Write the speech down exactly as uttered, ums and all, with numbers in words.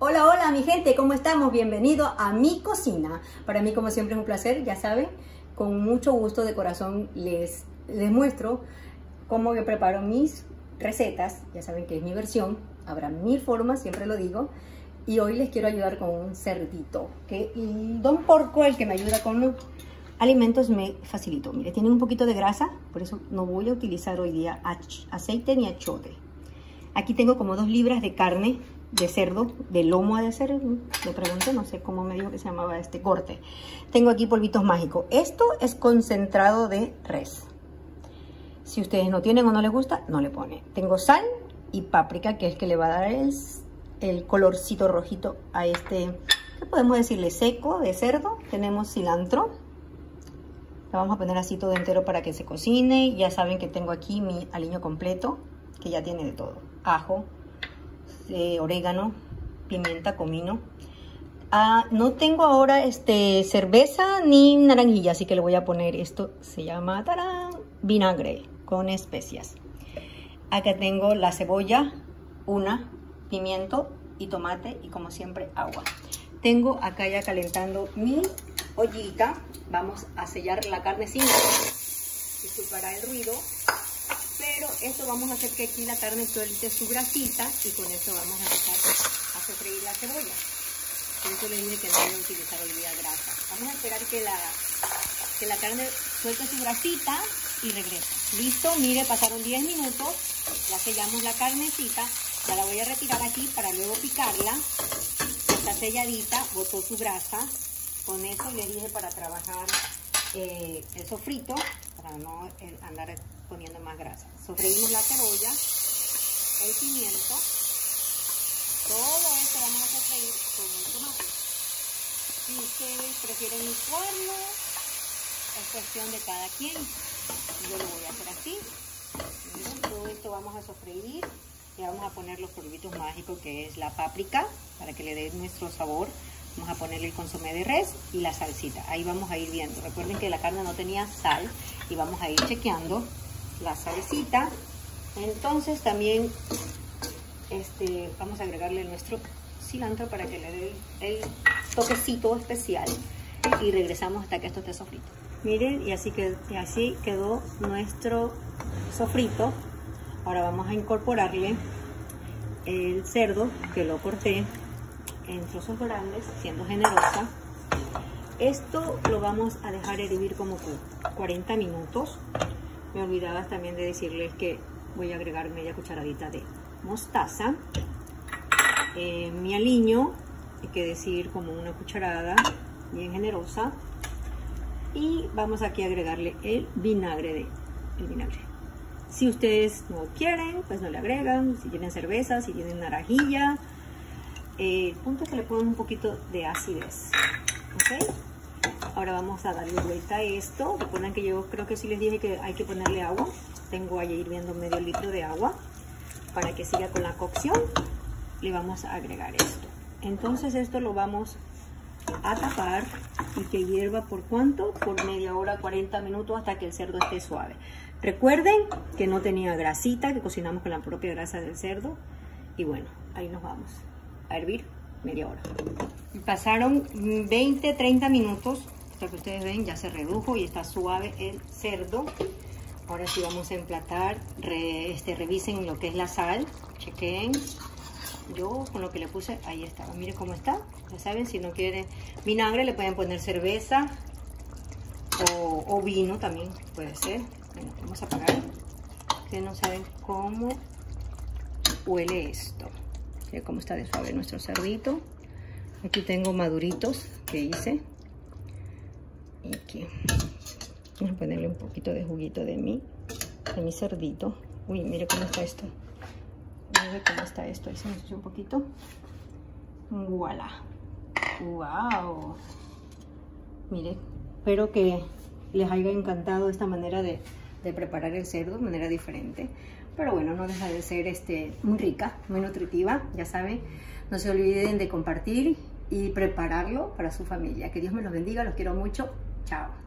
Hola, hola mi gente, ¿cómo estamos? Bienvenido a mi cocina. Para mí como siempre es un placer, ya saben, con mucho gusto de corazón les, les muestro cómo yo preparo mis recetas. Ya saben que es mi versión, habrá mil formas, siempre lo digo. Y hoy les quiero ayudar con un cerdito, que el Don Porco, el que me ayuda con los alimentos, me facilitó. Mire, tiene un poquito de grasa, por eso no voy a utilizar hoy día aceite ni achote. Aquí tengo como dos libras de carne de cerdo, de lomo de cerdo, le pregunté, no sé cómo me dijo que se llamaba este corte. Tengo aquí polvitos mágicos. Esto es concentrado de res. Si ustedes no tienen o no les gusta, no le ponen. Tengo sal y páprica, que es que le va a dar el, el colorcito rojito a este, ¿qué podemos decirle? Seco de cerdo. Tenemos cilantro. Lo vamos a poner así todo entero para que se cocine. Ya saben que tengo aquí mi aliño completo, que ya tiene de todo. Ajo, eh, orégano, pimienta, comino. Ah, no tengo ahora este, cerveza ni naranjilla, así que le voy a poner esto. Se llama tarán, vinagre con especias. Acá tengo la cebolla, una, pimiento y tomate y como siempre agua. Tengo acá ya calentando mi ollita. Vamos a sellar la carne sin disculpará el ruido. Pero esto vamos a hacer que aquí la carne suelte su grasita y con eso vamos a empezar a sofreír la cebolla. Por eso les dije que no voy a utilizar hoy día grasa. Vamos a esperar que la, que la carne suelte su grasita y regresa. Listo, mire, pasaron diez minutos, ya sellamos la carnecita, ya la voy a retirar aquí para luego picarla. Está selladita, botó su grasa. Con eso les dije para trabajar eh, el sofrito, para no eh, andar poniendo más grasa. Sofreímos la cebolla, el pimiento, todo esto vamos a sofreír con el tomate. Si ustedes prefieren licuarlo, es cuestión de cada quien. Yo lo voy a hacer así. Miren, todo esto vamos a sofreír y vamos a poner los polvitos mágicos, que es la páprica, para que le dé nuestro sabor. Vamos a ponerle el consomé de res y la salsita. Ahí vamos a ir viendo. Recuerden que la carne no tenía sal y vamos a ir chequeando la salsita. Entonces también este, vamos a agregarle nuestro cilantro para que le dé el, el toquecito especial. Y regresamos hasta que esto esté sofrito. Miren, y así, que, y así quedó nuestro sofrito. Ahora vamos a incorporarle el cerdo que lo corté en trozos grandes, siendo generosa. Esto lo vamos a dejar hervir como cuarenta minutos. Me olvidaba también de decirles que voy a agregar media cucharadita de mostaza. Eh, mi aliño, hay que decir como una cucharada, bien generosa. Y vamos aquí a agregarle el vinagre de el vinagre. Si ustedes no quieren, pues no le agregan. Si tienen cerveza, si tienen naranjilla. Eh, el punto es que le pongan un poquito de acidez. ¿Ok? Ahora vamos a darle vuelta a esto. Recuerden que yo creo que sí les dije que hay que ponerle agua. Tengo ahí hirviendo medio litro de agua. Para que siga con la cocción, le vamos a agregar esto. Entonces esto lo vamos a tapar y que hierva por cuánto, por media hora, cuarenta minutos, hasta que el cerdo esté suave. Recuerden que no tenía grasita, que cocinamos con la propia grasa del cerdo. Y bueno, ahí nos vamos a hervir media hora. Pasaron veinte, treinta minutos, hasta que ustedes ven ya se redujo y está suave el cerdo. Ahora sí vamos a emplatar. Re, este, revisen lo que es la sal, chequen. Yo con lo que le puse, ahí estaba, miren cómo está. Ya saben, si no quieren vinagre le pueden poner cerveza o, o vino también puede ser. Bueno, vamos a apagar. Ustedes no saben cómo huele esto. Miren cómo está de suave nuestro cerdito. Aquí tengo maduritos que hice. Y aquí vamos a ponerle un poquito de juguito de mi, de mi cerdito. Uy, mire cómo está esto. Mire cómo está esto. Ahí se me ensució un poquito. Voilà. Wow. Mire, espero que les haya encantado esta manera de, de preparar el cerdo, de manera diferente. Pero bueno, no deja de ser este, muy rica, muy nutritiva, ya saben. No se olviden de compartir y prepararlo para su familia. Que Dios me los bendiga, los quiero mucho. Chao.